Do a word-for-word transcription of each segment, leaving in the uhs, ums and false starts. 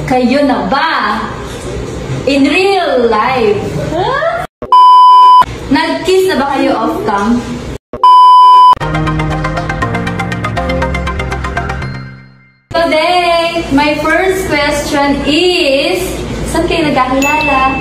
Kayo na ba? In real life? Nag-kiss na ba kayo off-cam? Today, my first question is, saan kayo nagkakilala?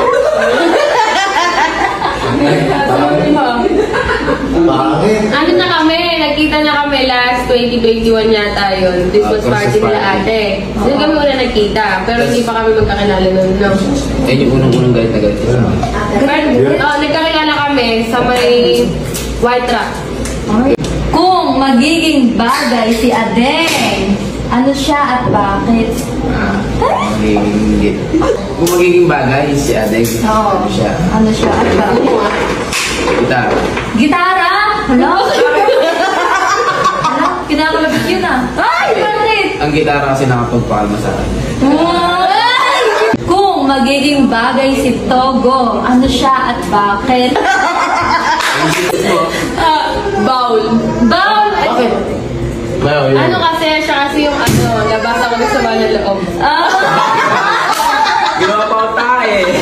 Ano na kami? Nagkita na kami last twenty twenty-one yata yun. This was party nila ate. Doon kami una nagkita. Pero hindi pa kami magkakilala nun, no? Eh, yung unang-unang galit na galit. Oo, nagkakilala kami sa may white truck. Kung magiging bagay si Adeng, ano siya at bakit? Ah, magiging... Kung magiging bagay, si Adeng, Oo. ano siya? Ano siya at bakit? Gitara. Gitara? Hala? Hala? Kinakalabit yun ah. Ay! Bakit? Ang gitara kasi nakapagpakalma sa akin. Ay! Kung magiging bagay si Togo, ano siya at bakit? Ah, bowl. Bowl! Okay. Well, yun. Ano kasi, siya kasi yung ano, nabasa ko sa mga loob. Ah! Ginawa pa ako tayo eh.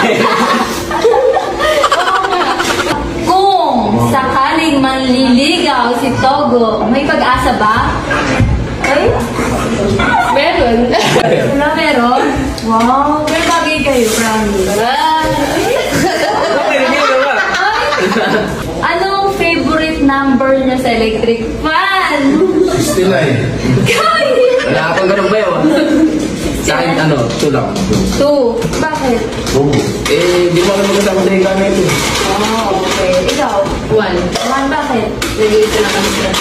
Kung sakaling manliligaw si Togo, may pag-asa ba? Ay? Meron. Wala meron? Wow! May bagay kayo, promise. Okay, hindi naman. Anong favorite number niya sa electric fan? sixty-nine. Kay! Wala akong ganun ba yun? Sa akin, ano, two lang. Two. Bakit? Eh, di mo kami magkasama sa yung gamit eh. Oh, okay. Ikaw? One. One, bakit? Nag-iisa na kami siya.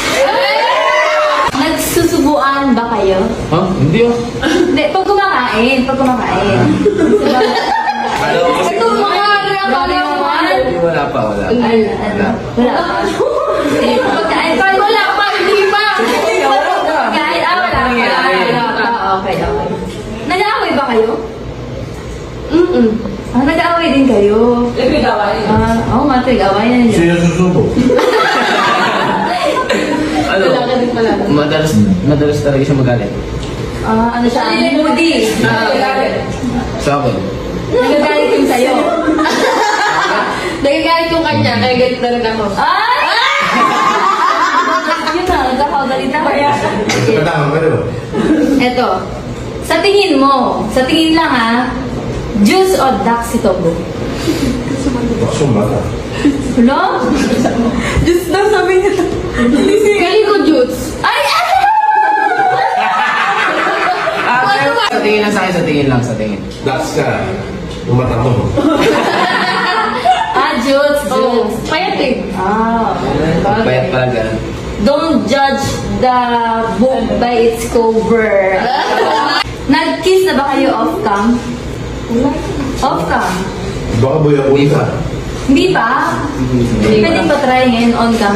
Nagsusubuan ba kayo? Ha? Hindi ah. Hindi, pag kumakain. Pag kumakain. Alam ko kasi... Ito, kumakain na kalaman. Hindi, wala pa, wala. Ay, ano? Wala pa. Eh, pagkain pa. Wala pa, hindi pa. Pagkain, ah, wala pa. Wala pa. Okay, okay. Nag-aaway ba kayo? Mm-mm. Ah, nag-aaway din kayo. Nag-aaway. Ah, oo nga, nag-aaway na niya. Sino susubo? Ano? Wala ka din pala. Madalas, madalas talaga siya magalit. Ah, ano siya? Moody. Ah, okay. Sa akin. Nagagalit yung sa'yo. Nagagalit yung kanya, kaya galit na rin ako. Ay! Yun na, nagkakagalit na kaya. Katama ka rin. Eto, sa tingin mo, sa tingin lang ha, juice o duck si Togo? Baksong bata. Hello? Juice daw sabi niya. Feeling ko Jutes. Ay! Ah, sa tingin lang sa akin, sa tingin lang, sa tingin. Dax ka. Umata mo. Ah, juice, Oo. juice. Payat eh. Ah, Payat pala ganun. don't judge the book by its cover. Nag-kiss na ba kayo off-cam? Off-cam? Baka buya Hindi pa. Hindi pa? Pwede pa try ngayon on-cam.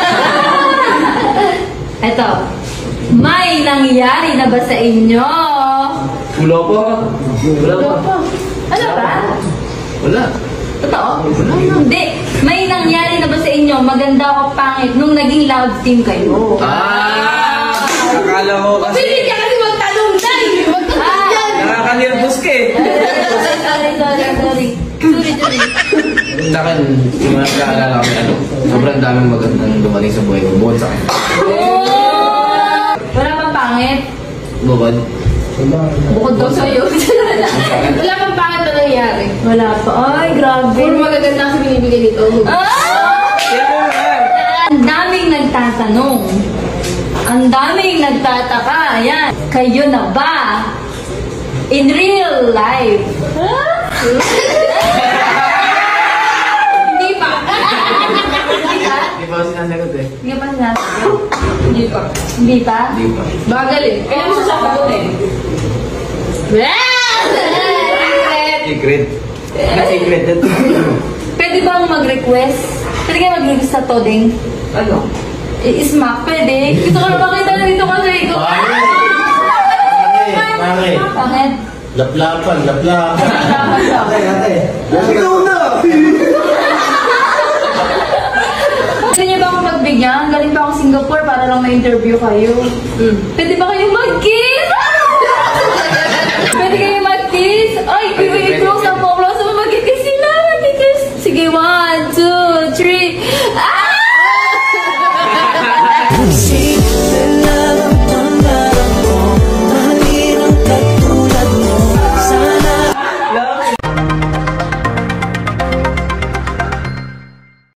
Eto, may nangyari na ba sa inyo? Wala pa. Wala pa. Ano ba? Wala. Totoo? Hindi. May nangyari na ba sa inyo, maganda o pangit, nung naging love team kayo? Ah! Akala ko kasi... Pili ka kasi magtanong dahil. Magtanong yan. Nakaka-nervous ka eh. Sorry, sorry, sorry. Sorry, sorry. Sa akin, yung mga nakaalala kami, ano, sobrang daming magandang dumating sa buhay ko. Bukod sa akin. Oh! Wala bang pangit? Bukod. Bukod daw sa'yo. Wala bang pangit na nangyari? Wala pa. Ay, grabe. Puro magaganda kasi binibigay nito. Ah! Ang daming nagtatanong. Ang daming nagtataka. Ayan. Kayo na ba? In real life? Hindi pa. Hindi pa? Hindi pa ako sinasagot eh. Hindi pa sinasagot? Hindi pa. Hindi pa? Hindi pa. Bagal eh. Kailan mo siya sasagot eh? Secret. Ano secret ito? Pwede bang mag-request? Pwede kayo mag-request sa Todeng? Ano? I-smack, pwede. Gusto ko na makita na dito kasi ikaw. Pangit. Pangit. Laplapan, laplapan. Ikaw na! Gusto niyo ba ako magbigyan? Galing pa ako Singapore para lang ma-interview kayo. Hmm. Pwede ba kayo mag-kiss? Pwede kayo Sige, one, two, three.